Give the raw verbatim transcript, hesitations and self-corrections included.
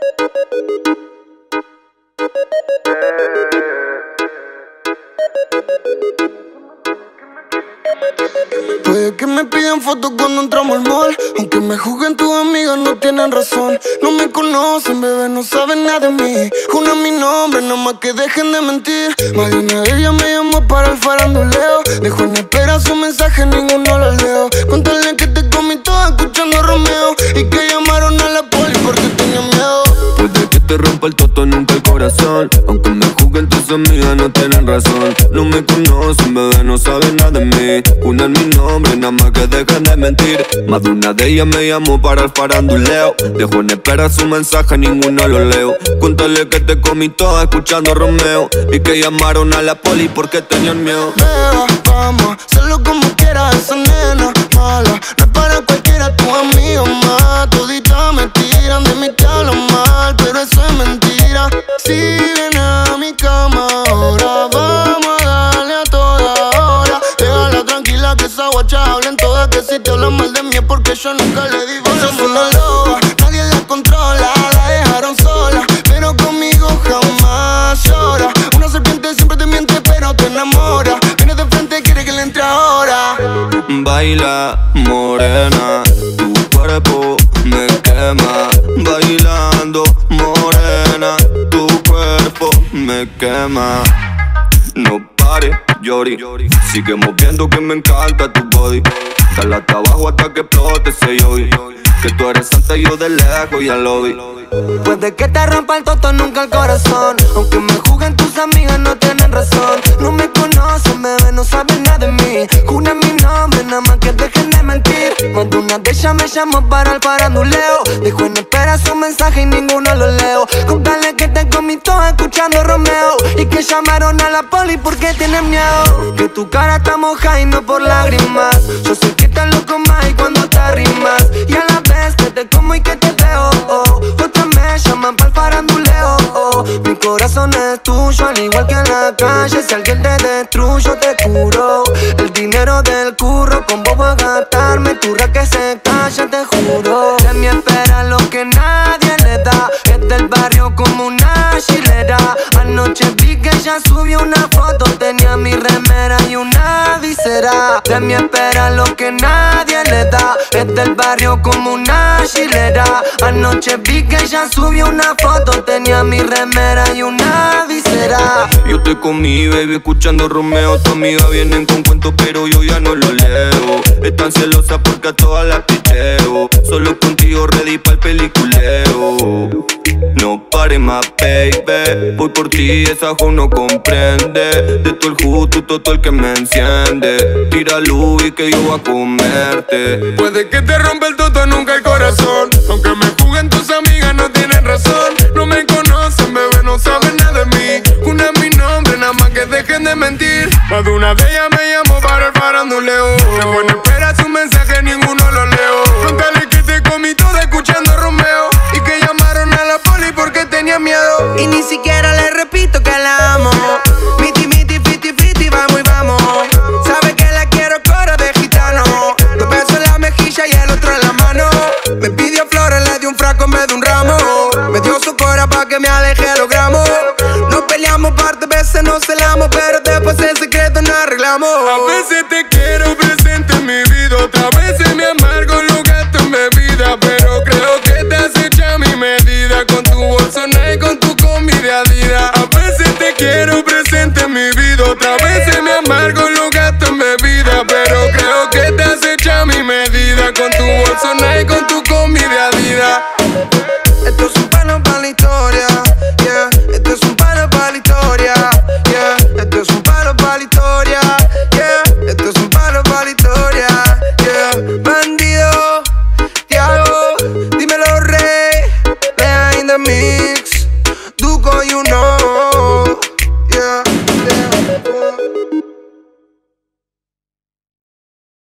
Puede que me pidan fotos cuando entramos al mall, aunque me juzguen tus amigas no tienen razón. No me conocen, bebé, no saben nada de mí. Juna mi nombre, no más que dejen de mentir. Más de una de ellas me llamó para el faranduleo. Dejó en espera su mensaje, ninguno lo leo. Contale que te comí toda escuchando a Romeo y que llamaron a la poli porque tenía miedo. Puede que te rompa el toto, nunca el corazón, aunque me juzguen tus amigas no tienen razón. No me conocen, bebé, no saben nada de mí. Una en mi nombre, nada más que dejen de mentir. Más de una de ellas me llamó para el faranduleo. Dejó en espera su mensaje, ninguno lo leo. Cuéntale que te comí toda escuchando a Romeo y que llamaron a la poli porque tenían miedo. Beba, vamos, hazlo como quieras, esa nena mala. No es para cualquiera, tu amigo más. Toditas me tiran, de mí te hablan mal, pero eso es mentira. Si viene a mi cama ahora, vamos a darle a toda hora. Déjala tranquila que esa guacha hablen todas, que si te hablan mal de mí es porque yo nunca le di bola. Ella es una loba, nadie la controla, la dejaron sola, pero conmigo jamás llora. Una serpiente siempre te miente pero te enamora. Viene de frente, quiere que le entre ahora. Baila, morena, tu cuerpo me quema. Bailando, morena, tu cuerpo me quema. No pares, Yori, sigue moviendo que me encanta tu body. Dale hasta abajo hasta que explote ese yogi. Que tú eres santa y yo de lejos ya lo vi. Puede que te rompa el toto, nunca el corazón, aunque me juzguen tus amigas no tienen razón. No me conocen, bebé, no saben nada de mí. Juna mi nombre, nada más que dejen de mentir. Más de una de ellas me llamó para el faranduleo. Dejó en espera su mensaje y ninguno lo leo. Contale que te comí toda escuchando a Romeo y que llamaron a la poli porque tienen miedo. Que tu cara está mojada y no por lágrimas. Yo sé que estás loco más y cuando te arrimas, y a la vez que te como y que te veo, oh. Otras me llaman pa'l faranduleo, oh. Mi corazón es tuyo, al igual que en la calle. Si alguien te destruyo, te curo. El dinero del curro, con vos voy a gastarme. Turra que se calla, te juro. De mí espera lo que nadie le da. Es del barrio como una chilera. Anoche vi que ella subió una foto, tenía mi remera y una visera. De mí espera lo que nadie le da. Es del barrio como una chilera. Anoche vi que ella subió una foto, tenía mi remera y una visera. Yo estoy con mi baby escuchando Romeo. Tu amiga vienen con cuentos pero yo ya no lo leo. Están celosas porque a todas las picheo. Solo contigo ready pa'l peliculeo. No pares más, baby, voy por ti, esa jo no comprende. De todo el justo, todo el que me enciende. Tira luz y que yo voy a comerte. Puede que te rompa el toto, nunca el corazón, aunque me juzguen tus amigas no tienen razón. No me conocen, bebé, no saben nada de mí. Una es mi nombre, nada más que dejen de mentir. Más de una de ellas me llamó para el faranduleo. Dejó en espera su mensaje, ninguno lo leo. Contale que te comí toda escuchando a Romeo y que llamaron a la poli porque tenía miedo. Y ni siquiera le repito que la amo. Miti, miti, fiti, fiti, vamos y vamos. Sabe que la quiero coro de gitano. Dos besos en la mejilla y el otro en la mano. Me pidió flores, le di un frasco en vez de un ramo. Me dio su cora pa' que me aleje a los gramos. Nos peleamos par de veces, nos celamos, pero después en secreto nos arreglamos. A veces te quiero presente en mi vida, otras veces me amargo los gastos en bebida. Pero creo que te has hecho a mi medida, con tu bolso y con tu combi de Adidas. A veces te quiero presente en mi vida, otras veces me amargo los gastos en bebida. Pero creo que te has hecho a mi medida, con tu bolso y con tu combi de Adidas.